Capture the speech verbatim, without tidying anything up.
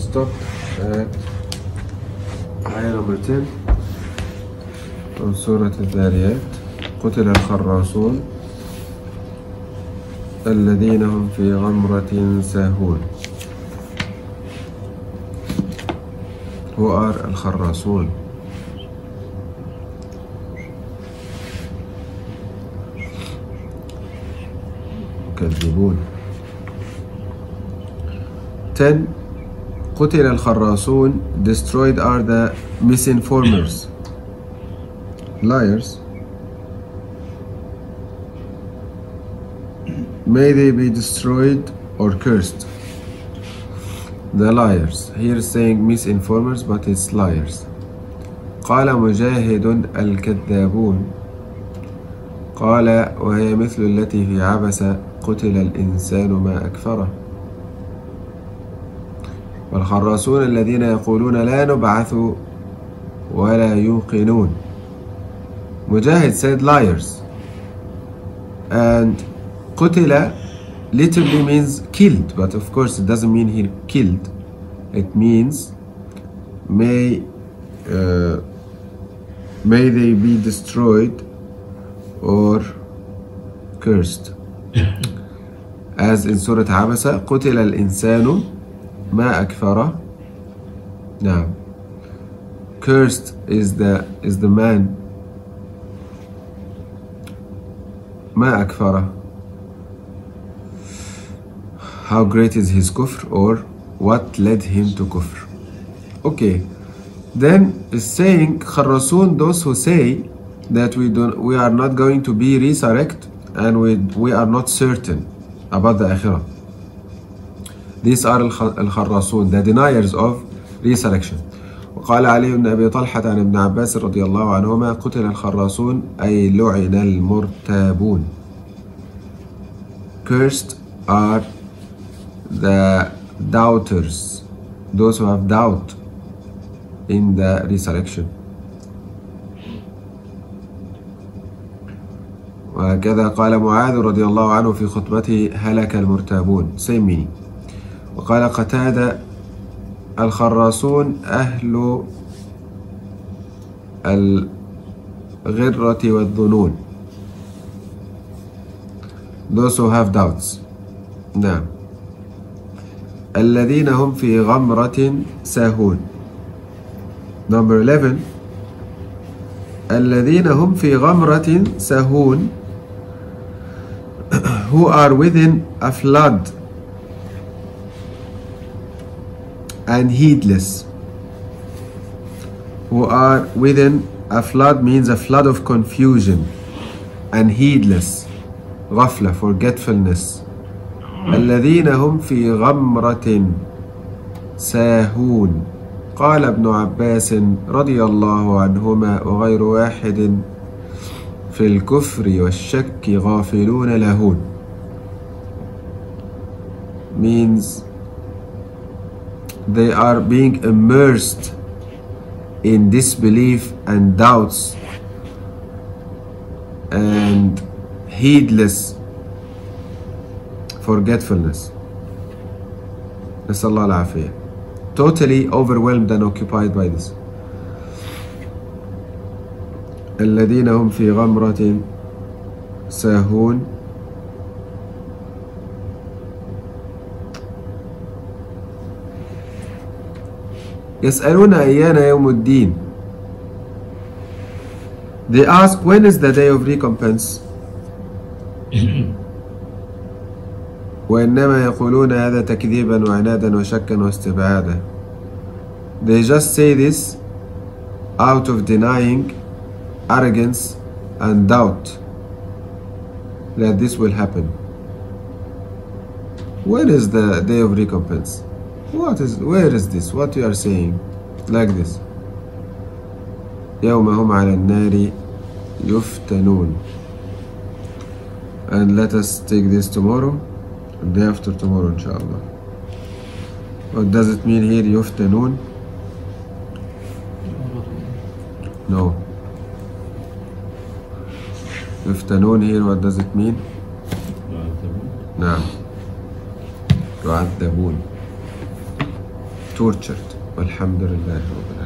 stopped at آية number ten من سورة الذاريات. قتل الخراصون الذين هم في غمرة ساهون. Who are الخراصون؟ مكذبون. ten قتل الخراصون. Destroyed are the misinformers, liars. May they be destroyed or cursed. The liars. Here saying misinformers, but it's liars. قال مجاهد الكذابون. قال وهي مثل التي في عبس قتل الإنسان ما أكفره. والخراصون الذين يقولون لا نبعث ولا يوقنون. Mujahid said liars, and قتل literally means killed, but of course it doesn't mean he killed. It means may uh, may they be destroyed or cursed. As in Surah Abasa, قتل الإنسان ما أكفره. Now, cursed is the is the man. ما أكفره. How great is his kufr, or what led him to kufr. Okay, then it's saying خراصون, those who say that we don't, we are not going to be resurrected, and we we are not certain about the akhirah. These are الخراصون, the deniers of resurrection. وقال علي بن أبي طلحة عن ابن عباس رضي الله عنهما قتل الخراصون أي لعن المرتابون. Cursed are the doubters, those who have doubt in the resurrection. وكذا قال معاذ رضي الله عنه في خطبته هلك المرتابون. same meaning. وقال قتادة الخراصون أهل الغرة والظنون. Those who have doubts. نعم. الذين هم في غمرة ساهون. Number eleven. الذين هم في غمرة ساهون, who are within a flood and heedless. Who are within a flood means a flood of confusion, and heedless, غفلة, forgetfulness. الذين هم في غمرة ساهون. قال ابن عباس رضي الله عنهما وغير واحد في الكفر والشك غافلون لاهون. Means they are being immersed in disbelief and doubts and heedless forgetfulness. نسأل الله العافية. Totally overwhelmed and occupied by this. الذين هم في غمرة ساهون. يسألون أيان يوم الدين. They ask when is the day of recompense. وإنما يقولون هذا تكذيبا وعنادا وشكا واستبعادا. They just say this out of denying, arrogance and doubt that this will happen. When is the day of recompense? What is, where is this? What you are saying like this? يوم هم على النار يفتنون. And let us take this tomorrow, day after tomorrow inshallah. What does it mean here, يفتنون? No. يفتنون here, what does it mean? نعم. يعذبون. To tortured. والحمد لله رب العالمين.